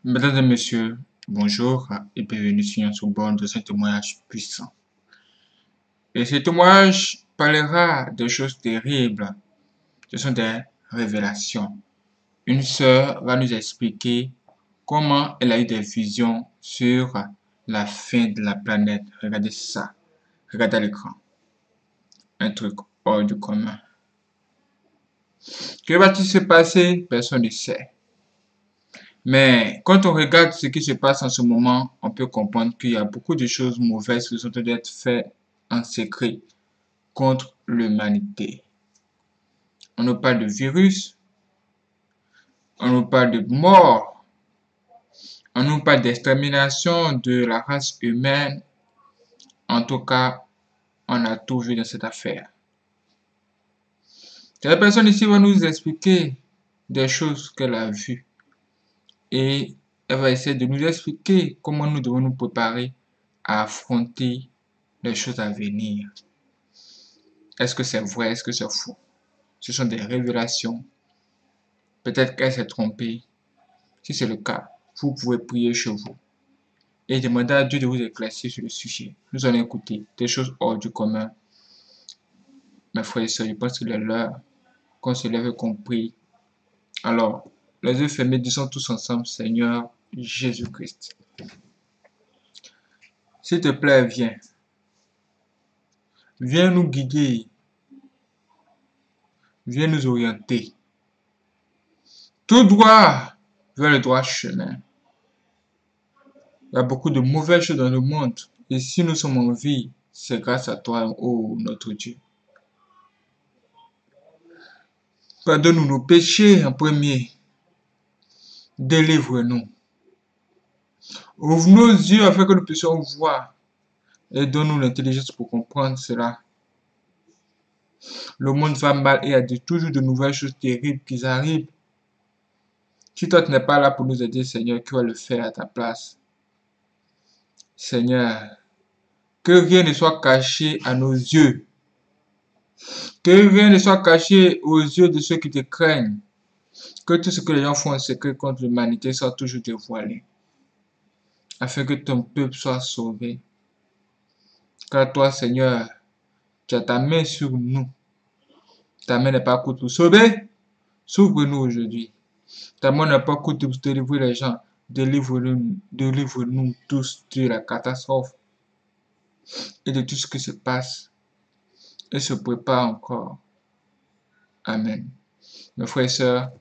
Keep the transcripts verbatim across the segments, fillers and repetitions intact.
Mesdames et messieurs, bonjour et bienvenue sur un second de ce témoignage puissant. Et ce témoignage parlera de choses terribles. Ce sont des révélations. Une sœur va nous expliquer comment elle a eu des visions sur la fin de la planète. Regardez ça. Regardez à l'écran. Un truc hors du commun. Que va-t-il se passer? Personne ne sait. Mais quand on regarde ce qui se passe en ce moment, on peut comprendre qu'il y a beaucoup de choses mauvaises qui sont en train d'être faites en secret contre l'humanité. On nous parle de virus, on nous parle de mort, on nous parle d'extermination de la race humaine. En tout cas, on a tout vu dans cette affaire. Cette personne ici va nous expliquer des choses qu'elle a vues. Et elle va essayer de nous expliquer comment nous devons nous préparer à affronter les choses à venir. Est-ce que c'est vrai? Est-ce que c'est faux? Ce sont des révélations. Peut-être qu'elle s'est trompée. Si c'est le cas, vous pouvez prier chez vous et demander à Dieu de vous éclaircir sur le sujet. Nous allons écouter des choses hors du commun. Mes frères et sœurs, je pense qu'il est l'heure qu'on se lève et qu'on prie. Alors, les yeux fermés, disons tous ensemble, Seigneur Jésus-Christ. S'il te plaît, viens. Viens nous guider. Viens nous orienter. Tout droit vers le droit chemin. Il y a beaucoup de mauvaises choses dans le monde. Et si nous sommes en vie, c'est grâce à toi, oh notre Dieu. Pardonne-nous nos péchés en premier. Délivre-nous. Ouvre nos yeux afin que nous puissions voir. Et donne-nous l'intelligence pour comprendre cela. Le monde va mal et il y a toujours de nouvelles choses terribles qui arrivent. Si toi tu n'es pas là pour nous aider, Seigneur, qui va le faire à ta place? Seigneur, que rien ne soit caché à nos yeux. Que rien ne soit caché aux yeux de ceux qui te craignent. Que tout ce que les gens font en secret contre l'humanité soit toujours dévoilé. Afin que ton peuple soit sauvé. Car toi, Seigneur, tu as ta main sur nous. Ta main n'est pas courte pour sauver. Sauve-nous aujourd'hui. Ta main n'est pas courte pour délivrer les gens. Délivre-nous, délivre-nous tous de la catastrophe et de tout ce qui se passe et se prépare encore. Amen. Mes frères et sœurs,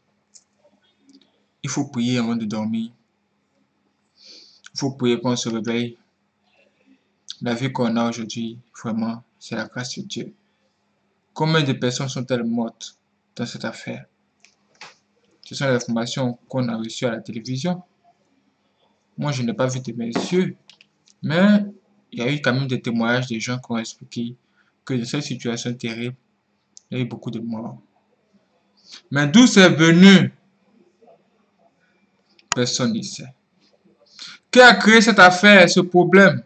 il faut prier avant de dormir. Il faut prier quand on se réveille. La vie qu'on a aujourd'hui, vraiment, c'est la grâce de Dieu. Combien de personnes sont-elles mortes dans cette affaire? Ce sont les informations qu'on a reçues à la télévision. Moi, je n'ai pas vu de mes yeux. Mais il y a eu quand même des témoignages des gens qui ont expliqué que dans cette situation terrible, il y a eu beaucoup de morts. Mais d'où c'est venu? Personne ne sait. Qui a créé cette affaire, ce problème?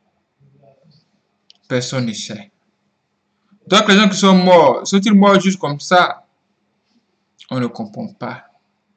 Personne ne sait. Donc les gens qui sont morts, sont-ils morts juste comme ça? On ne comprend pas.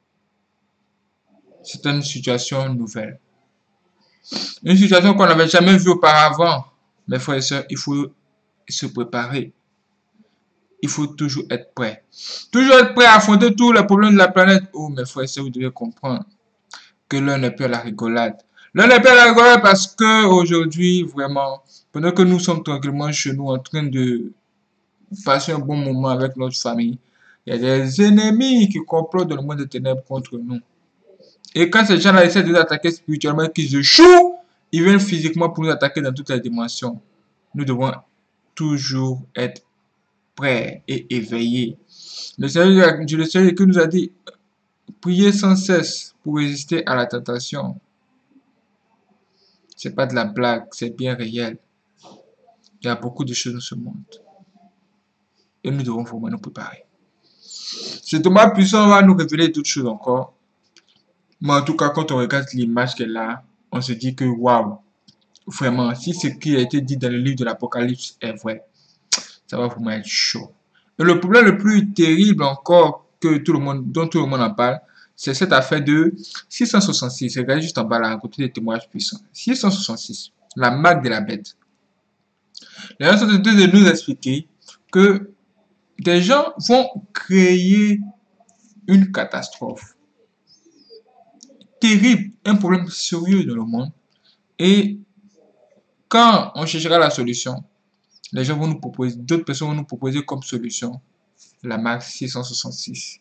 C'est une situation nouvelle. Une situation qu'on n'avait jamais vue auparavant. Mes frères et sœurs, il faut se préparer. Il faut toujours être prêt. Toujours être prêt à affronter tous les problèmes de la planète. Oh, mes frères et sœurs, vous devez comprendre que l'un n'est plus à la rigolade. L'un n'est plus à la rigolade parce que aujourd'hui, vraiment, pendant que nous sommes tranquillement chez nous en train de passer un bon moment avec notre famille, il y a des ennemis qui complotent dans le monde des ténèbres contre nous. Et quand ces gens-là essaient de nous attaquer spirituellement, qu'ils échouent, ils viennent physiquement pour nous attaquer dans toutes les dimensions. Nous devons toujours être prêts et éveillés. Le Seigneur, le Seigneur qui nous a dit, priez sans cesse pour résister à la tentation. C'est pas de la blague, c'est bien réel. Il y a beaucoup de choses dans ce monde. Et nous devons vraiment nous préparer. Ce Thomas puissant va nous révéler d'autres choses encore. Mais en tout cas, quand on regarde l'image qu'elle a, on se dit que waouh, vraiment, si ce qui a été dit dans le livre de l'Apocalypse est vrai, ça va vraiment être chaud. Et le problème le plus terrible encore que tout le monde, dont tout le monde en parle, c'est cette affaire de six cent soixante-six. Regardez juste en bas là, à côté des témoignages puissants. six cent soixante-six, la marque de la bête. Les gens sont en train de nous expliquer que des gens vont créer une catastrophe terrible, un problème sérieux dans le monde. Et quand on cherchera la solution, les gens vont nous proposer, d'autres personnes vont nous proposer comme solution la marque six cent soixante-six.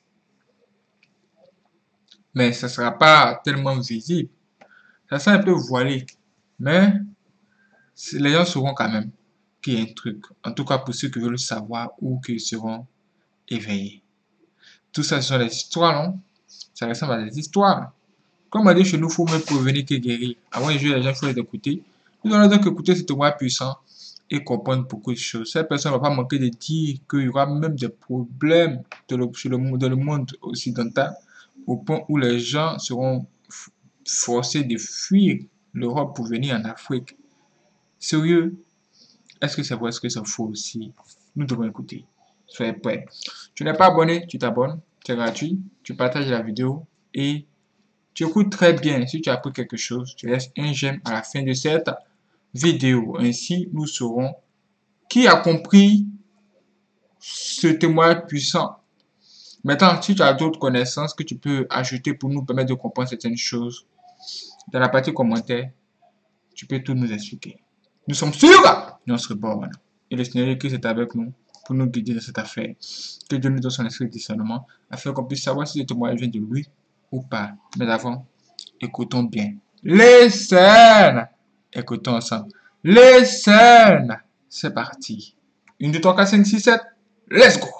Mais ça ne sera pas tellement visible. Ça sera un peu voilé. Mais les gens sauront quand même qu'il y a un truc. En tout cas pour ceux qui veulent savoir ou qui seront éveillés. Tout ça, ce sont des histoires, non? Ça ressemble à des histoires. Comme on dit chez nous, il faut même prévenir que guérir. Avant de jouer, les gens, il faut les écouter. Nous allons donc écouter ce témoin puissant et comprendre beaucoup de choses. Cette personne ne va pas manquer de dire qu'il y aura même des problèmes dans le, le, dans le monde occidental au point où les gens seront forcés de fuir l'Europe pour venir en Afrique. Sérieux? Est-ce que c'est vrai, est-ce que c'est faux aussi? Nous devons écouter. Soyez prêts. Tu n'es pas abonné, tu t'abonnes. C'est gratuit. Tu partages la vidéo et tu écoutes très bien. Si tu as appris quelque chose, tu laisses un j'aime à la fin de cette vidéo. Ainsi, nous saurons qui a compris ce témoignage puissant. Maintenant, si tu as d'autres connaissances que tu peux ajouter pour nous permettre de comprendre certaines choses, dans la partie commentaire, tu peux tout nous expliquer. Nous sommes sûrs de notre bord. Et le Seigneur qui est avec nous pour nous guider dans cette affaire. Que Dieu nous donne son esprit de discernement afin qu'on puisse savoir si ce témoignage vient de lui ou pas. Mais avant, écoutons bien. Les scènes. Écoutons ensemble. Les scènes. C'est parti. Une, deux, trois, quatre, cinq, six, sept. Let's go.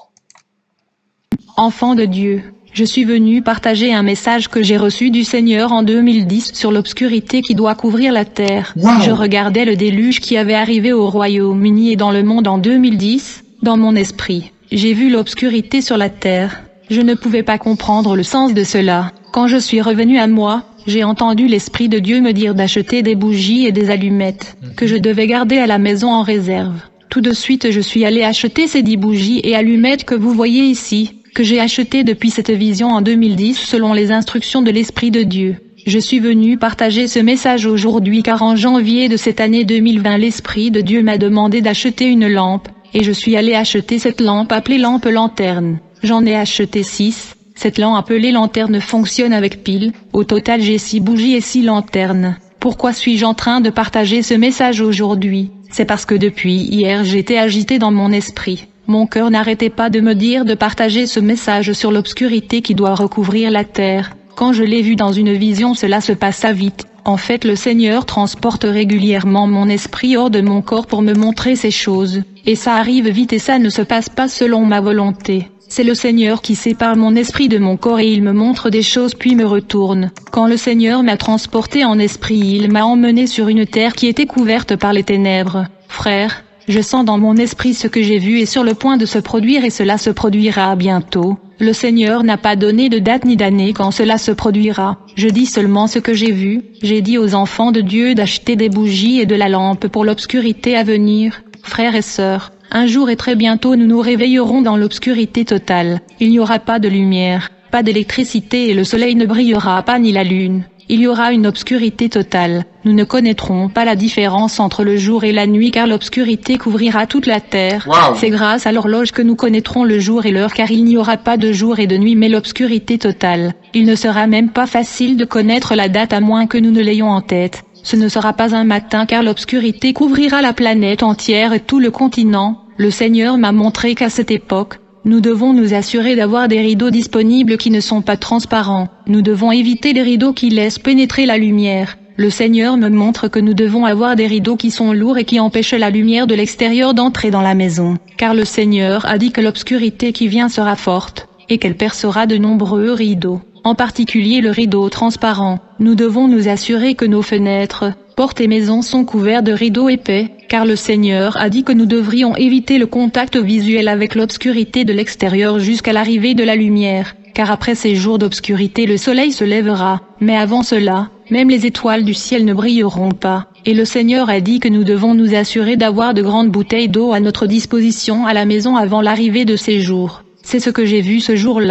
Enfant de Dieu, je suis venu partager un message que j'ai reçu du Seigneur en deux mille dix sur l'obscurité qui doit couvrir la terre. Wow. Je regardais le déluge qui avait arrivé au Royaume-Uni et dans le monde en deux mille dix. Dans mon esprit, j'ai vu l'obscurité sur la terre. Je ne pouvais pas comprendre le sens de cela. Quand je suis revenu à moi, j'ai entendu l'Esprit de Dieu me dire d'acheter des bougies et des allumettes, que je devais garder à la maison en réserve. Tout de suite je suis allé acheter ces dix bougies et allumettes que vous voyez ici, que j'ai achetées depuis cette vision en deux mille dix selon les instructions de l'Esprit de Dieu. Je suis venu partager ce message aujourd'hui car en janvier de cette année deux mille vingt l'Esprit de Dieu m'a demandé d'acheter une lampe, et je suis allé acheter cette lampe appelée lampe lanterne. J'en ai acheté six. Cette lampe appelée lanterne fonctionne avec pile. Au total j'ai six bougies et six lanternes. Pourquoi suis-je en train de partager ce message aujourd'hui? C'est parce que depuis hier j'étais agité dans mon esprit. Mon cœur n'arrêtait pas de me dire de partager ce message sur l'obscurité qui doit recouvrir la terre. Quand je l'ai vu dans une vision, cela se passa vite. En fait, le Seigneur transporte régulièrement mon esprit hors de mon corps pour me montrer ces choses. Et ça arrive vite et ça ne se passe pas selon ma volonté. C'est le Seigneur qui sépare mon esprit de mon corps et il me montre des choses puis me retourne. Quand le Seigneur m'a transporté en esprit, il m'a emmené sur une terre qui était couverte par les ténèbres. Frère, je sens dans mon esprit ce que j'ai vu est sur le point de se produire et cela se produira bientôt. Le Seigneur n'a pas donné de date ni d'année quand cela se produira. Je dis seulement ce que j'ai vu. J'ai dit aux enfants de Dieu d'acheter des bougies et de la lampe pour l'obscurité à venir. Frères et sœurs, un jour et très bientôt nous nous réveillerons dans l'obscurité totale. Il n'y aura pas de lumière, pas d'électricité et le soleil ne brillera pas ni la lune. Il y aura une obscurité totale. Nous ne connaîtrons pas la différence entre le jour et la nuit car l'obscurité couvrira toute la terre. Wow. C'est grâce à l'horloge que nous connaîtrons le jour et l'heure car il n'y aura pas de jour et de nuit mais l'obscurité totale. Il ne sera même pas facile de connaître la date à moins que nous ne l'ayons en tête. Ce ne sera pas un matin car l'obscurité couvrira la planète entière et tout le continent. Le Seigneur m'a montré qu'à cette époque, nous devons nous assurer d'avoir des rideaux disponibles qui ne sont pas transparents. Nous devons éviter les rideaux qui laissent pénétrer la lumière. Le Seigneur me montre que nous devons avoir des rideaux qui sont lourds et qui empêchent la lumière de l'extérieur d'entrer dans la maison. Car le Seigneur a dit que l'obscurité qui vient sera forte, et qu'elle percera de nombreux rideaux, en particulier le rideau transparent. Nous devons nous assurer que nos fenêtres, portes et maisons sont couverts de rideaux épais, car le Seigneur a dit que nous devrions éviter le contact visuel avec l'obscurité de l'extérieur jusqu'à l'arrivée de la lumière, car après ces jours d'obscurité le soleil se lèvera, mais avant cela, même les étoiles du ciel ne brilleront pas, et le Seigneur a dit que nous devons nous assurer d'avoir de grandes bouteilles d'eau à notre disposition à la maison avant l'arrivée de ces jours. C'est ce que j'ai vu ce jour-là.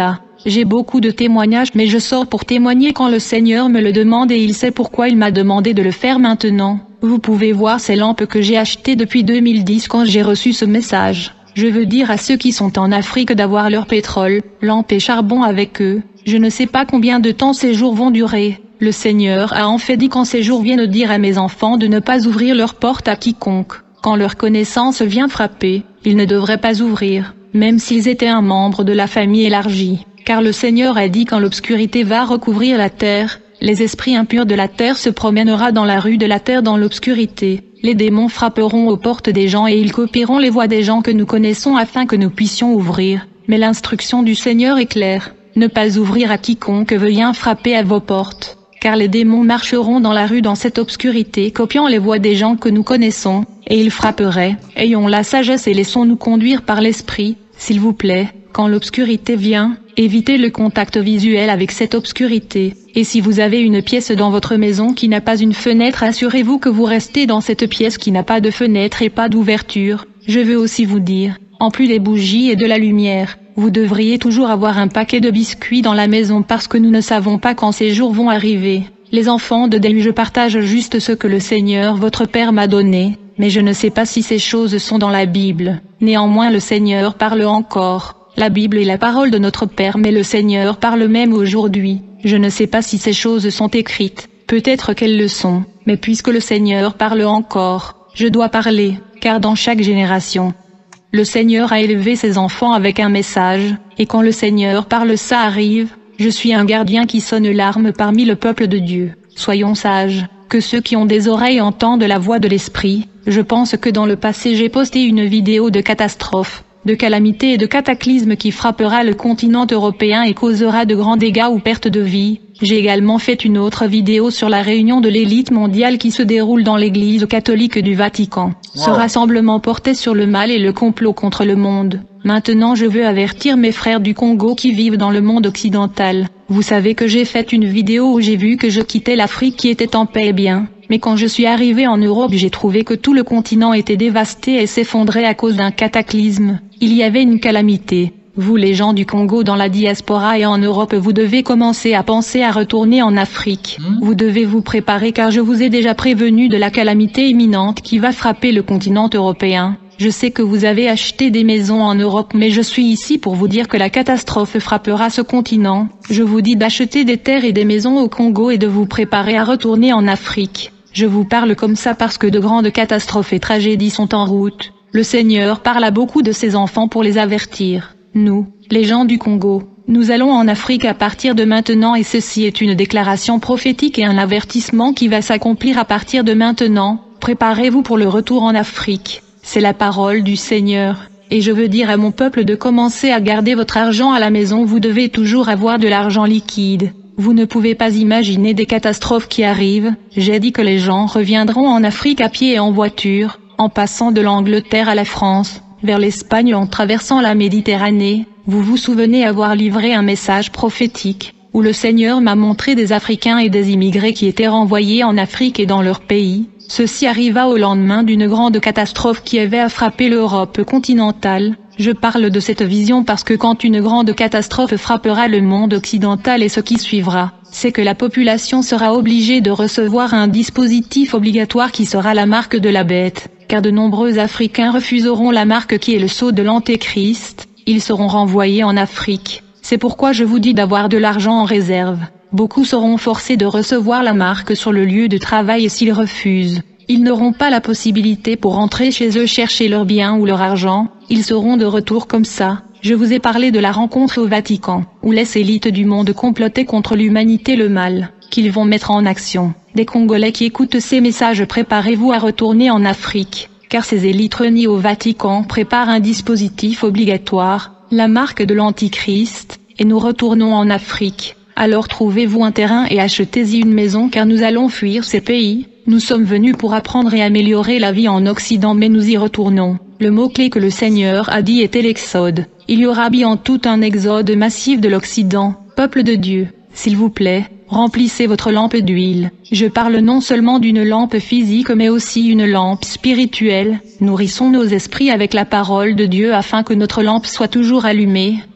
J'ai beaucoup de témoignages mais je sors pour témoigner quand le Seigneur me le demande et il sait pourquoi il m'a demandé de le faire maintenant. Vous pouvez voir ces lampes que j'ai achetées depuis deux mille dix quand j'ai reçu ce message. Je veux dire à ceux qui sont en Afrique d'avoir leur pétrole, lampes et charbon avec eux. Je ne sais pas combien de temps ces jours vont durer. Le Seigneur a en fait dit quand ces jours viennent dire à mes enfants de ne pas ouvrir leurs portes à quiconque. Quand leur connaissance vient frapper, ils ne devraient pas ouvrir, même s'ils étaient un membre de la famille élargie. Car le Seigneur a dit quand l'obscurité va recouvrir la terre, les esprits impurs de la terre se promènera dans la rue de la terre dans l'obscurité. Les démons frapperont aux portes des gens et ils copieront les voix des gens que nous connaissons afin que nous puissions ouvrir. Mais l'instruction du Seigneur est claire. Ne pas ouvrir à quiconque vient frapper à vos portes. Car les démons marcheront dans la rue dans cette obscurité copiant les voix des gens que nous connaissons, et ils frapperaient. Ayons la sagesse et laissons-nous conduire par l'esprit, s'il vous plaît. Quand l'obscurité vient, évitez le contact visuel avec cette obscurité. Et si vous avez une pièce dans votre maison qui n'a pas une fenêtre, assurez-vous que vous restez dans cette pièce qui n'a pas de fenêtre et pas d'ouverture. Je veux aussi vous dire, en plus des bougies et de la lumière, vous devriez toujours avoir un paquet de biscuits dans la maison parce que nous ne savons pas quand ces jours vont arriver. Les enfants de Dieu, je partage juste ce que le Seigneur votre Père m'a donné, mais je ne sais pas si ces choses sont dans la Bible. Néanmoins le Seigneur parle encore. La Bible est la parole de notre Père mais le Seigneur parle même aujourd'hui. Je ne sais pas si ces choses sont écrites, peut-être qu'elles le sont, mais puisque le Seigneur parle encore, je dois parler, car dans chaque génération, le Seigneur a élevé ses enfants avec un message, et quand le Seigneur parle ça arrive, je suis un gardien qui sonne l'arme parmi le peuple de Dieu. Soyons sages, que ceux qui ont des oreilles entendent la voix de l'Esprit. Je pense que dans le passé j'ai posté une vidéo de catastrophe, de calamité et de cataclysme qui frappera le continent européen et causera de grands dégâts ou perte de vie. J'ai également fait une autre vidéo sur la réunion de l'élite mondiale qui se déroule dans l'église catholique du Vatican. Wow. Ce rassemblement portait sur le mal et le complot contre le monde. Maintenant je veux avertir mes frères du Congo qui vivent dans le monde occidental. Vous savez que j'ai fait une vidéo où j'ai vu que je quittais l'Afrique qui était en paix et bien. Mais quand je suis arrivé en Europe j'ai trouvé que tout le continent était dévasté et s'effondrait à cause d'un cataclysme. Il y avait une calamité. Vous les gens du Congo dans la diaspora et en Europe vous devez commencer à penser à retourner en Afrique. Mmh. Vous devez vous préparer car je vous ai déjà prévenu de la calamité imminente qui va frapper le continent européen. Je sais que vous avez acheté des maisons en Europe mais je suis ici pour vous dire que la catastrophe frappera ce continent. Je vous dis d'acheter des terres et des maisons au Congo et de vous préparer à retourner en Afrique. Je vous parle comme ça parce que de grandes catastrophes et tragédies sont en route. Le Seigneur parle à beaucoup de ses enfants pour les avertir. Nous, les gens du Congo, nous allons en Afrique à partir de maintenant et ceci est une déclaration prophétique et un avertissement qui va s'accomplir à partir de maintenant. Préparez-vous pour le retour en Afrique. C'est la parole du Seigneur. Et je veux dire à mon peuple de commencer à garder votre argent à la maison. Vous devez toujours avoir de l'argent liquide. Vous ne pouvez pas imaginer des catastrophes qui arrivent. J'ai dit que les gens reviendront en Afrique à pied et en voiture, en passant de l'Angleterre à la France, vers l'Espagne en traversant la Méditerranée. Vous vous souvenez avoir livré un message prophétique, où le Seigneur m'a montré des Africains et des immigrés qui étaient renvoyés en Afrique et dans leur pays. Ceci arriva au lendemain d'une grande catastrophe qui avait frappé l'Europe continentale. Je parle de cette vision parce que quand une grande catastrophe frappera le monde occidental et ce qui suivra, c'est que la population sera obligée de recevoir un dispositif obligatoire qui sera la marque de la bête, car de nombreux Africains refuseront la marque qui est le sceau de l'Antéchrist, ils seront renvoyés en Afrique. C'est pourquoi je vous dis d'avoir de l'argent en réserve. Beaucoup seront forcés de recevoir la marque sur le lieu de travail et s'ils refusent, ils n'auront pas la possibilité pour rentrer chez eux chercher leurs biens ou leur argent, ils seront de retour comme ça. Je vous ai parlé de la rencontre au Vatican, où les élites du monde complotaient contre l'humanité le mal, qu'ils vont mettre en action. Des Congolais qui écoutent ces messages, préparez-vous à retourner en Afrique, car ces élites réunies au Vatican préparent un dispositif obligatoire, la marque de l'Antichrist, et nous retournons en Afrique. Alors trouvez-vous un terrain et achetez-y une maison car nous allons fuir ces pays. Nous sommes venus pour apprendre et améliorer la vie en Occident mais nous y retournons. Le mot-clé que le Seigneur a dit était l'exode. Il y aura bien tout un exode massif de l'Occident. Peuple de Dieu, s'il vous plaît, remplissez votre lampe d'huile. Je parle non seulement d'une lampe physique mais aussi une lampe spirituelle. Nourrissons nos esprits avec la parole de Dieu afin que notre lampe soit toujours allumée.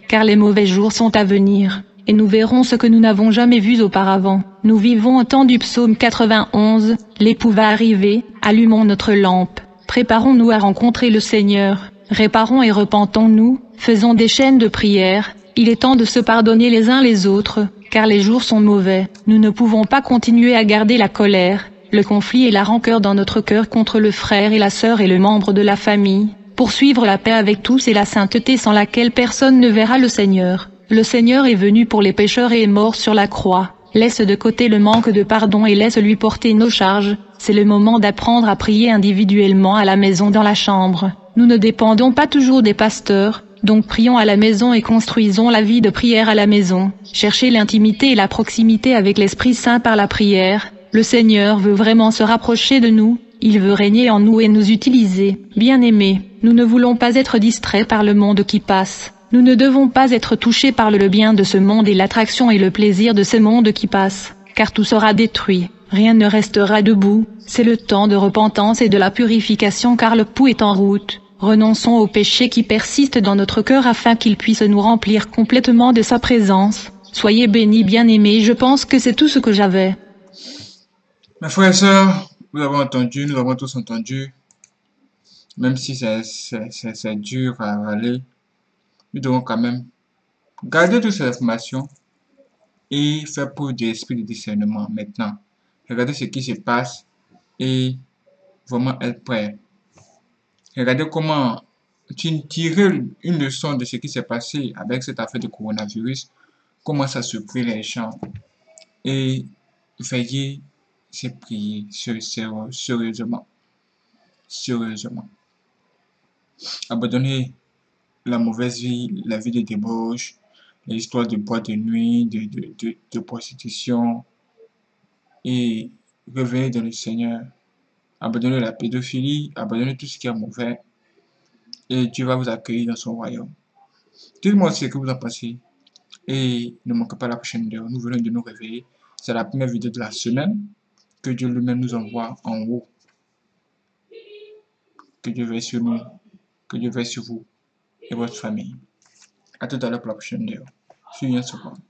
car les mauvais jours sont à venir, et nous verrons ce que nous n'avons jamais vu auparavant. Nous vivons au temps du psaume quatre-vingt-onze, l'époux va arriver, allumons notre lampe, préparons-nous à rencontrer le Seigneur, réparons et repentons-nous, faisons des chaînes de prière, il est temps de se pardonner les uns les autres, car les jours sont mauvais, nous ne pouvons pas continuer à garder la colère, le conflit et la rancœur dans notre cœur contre le frère et la sœur et le membre de la famille, poursuivre la paix avec tous et la sainteté sans laquelle personne ne verra le Seigneur. Le Seigneur est venu pour les pécheurs et est mort sur la croix. Laisse de côté le manque de pardon et laisse-lui porter nos charges. C'est le moment d'apprendre à prier individuellement à la maison dans la chambre. Nous ne dépendons pas toujours des pasteurs, donc prions à la maison et construisons la vie de prière à la maison. Cherchez l'intimité et la proximité avec l'Esprit Saint par la prière. Le Seigneur veut vraiment se rapprocher de nous. Il veut régner en nous et nous utiliser. Bien-aimés, nous ne voulons pas être distraits par le monde qui passe. Nous ne devons pas être touchés par le bien de ce monde et l'attraction et le plaisir de ce monde qui passe, car tout sera détruit. Rien ne restera debout. C'est le temps de repentance et de la purification car le pouls est en route. Renonçons aux péchés qui persistent dans notre cœur afin qu'il puisse nous remplir complètement de sa présence. Soyez bénis, bien-aimés, je pense que c'est tout ce que j'avais. Mes frères et sœurs, vous avez entendu, nous avons tous entendu, même si c'est c'est- c'est- c'est dur à avaler, nous devons quand même garder toutes ces informations et faire preuve d'esprit de discernement maintenant. Regardez ce qui se passe et vraiment être prêt. Regardez comment tu tirer une leçon de ce qui s'est passé avec cette affaire de coronavirus, comment ça surprit les gens. Et veillez, c'est prier ser- ser- sérieusement. Sérieusement. Abandonnez la mauvaise vie, la vie de débauche, les histoires de boîte de nuit, de, de, de, de prostitution et revenez dans le Seigneur. Abandonnez la pédophilie, abandonnez tout ce qui est mauvais et Dieu va vous accueillir dans son royaume. Dites-moi ce que vous en pensez et ne manquez pas la prochaine vidéo. Nous venons de nous réveiller. C'est la première vidéo de la semaine que Dieu lui-même nous envoie en haut. Que Dieu veille sur nous, que Dieu veille sur vous et votre famille. À tout à l'heure pour la prochaine vidéo. Suivez ce